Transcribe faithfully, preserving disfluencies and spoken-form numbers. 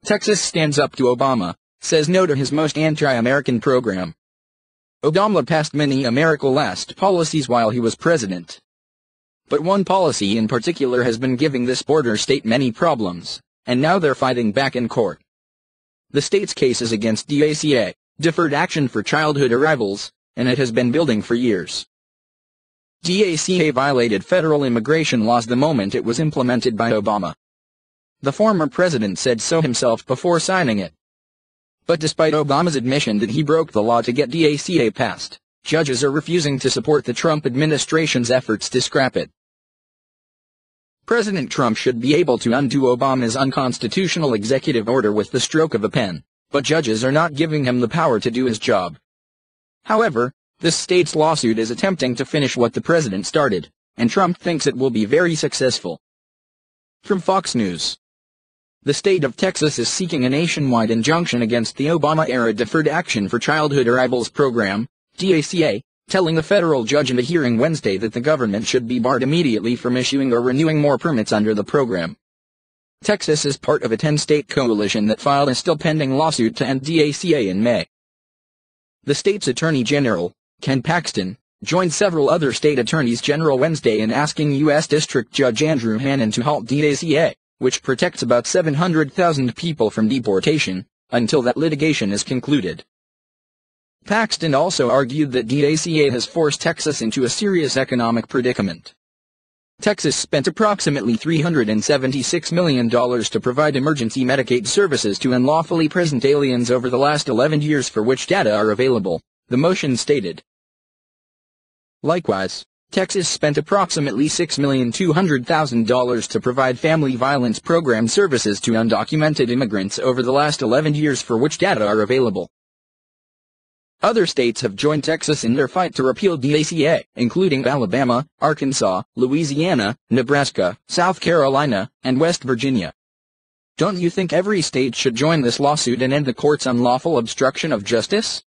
Texas stands up to Obama, says no to his most anti-American program. Obama passed many America-last policies while he was president. But one policy in particular has been giving this border state many problems, and now they're fighting back in court. The state's case is against D A C A, Deferred Action for Childhood Arrivals, and it has been building for years. D A C A violated federal immigration laws the moment it was implemented by Obama. The former president said so himself before signing it. But despite Obama's admission that he broke the law to get D A C A passed, judges are refusing to support the Trump administration's efforts to scrap it. President Trump should be able to undo Obama's unconstitutional executive order with the stroke of a pen, but judges are not giving him the power to do his job. However, this state's lawsuit is attempting to finish what the president started, and Trump thinks it will be very successful. From Fox News. The state of Texas is seeking a nationwide injunction against the Obama-era Deferred Action for Childhood Arrivals program, D A C A, telling a federal judge in a hearing Wednesday that the government should be barred immediately from issuing or renewing more permits under the program. Texas is part of a ten-state coalition that filed a still-pending lawsuit to end D A C A in May. The state's Attorney General, Ken Paxton, joined several other state attorneys general Wednesday in asking U S District Judge Andrew Hannon to halt D A C A, which protects about seven hundred thousand people from deportation, until that litigation is concluded. Paxton also argued that D A C A has forced Texas into a serious economic predicament. Texas spent approximately three hundred seventy-six million dollars to provide emergency Medicaid services to unlawfully present aliens over the last eleven years for which data are available, the motion stated. Likewise, Texas spent approximately six million two hundred thousand dollars to provide family violence program services to undocumented immigrants over the last eleven years for which data are available. Other states have joined Texas in their fight to repeal D A C A, including Alabama, Arkansas, Louisiana, Nebraska, South Carolina, and West Virginia. Don't you think every state should join this lawsuit and end the court's unlawful obstruction of justice?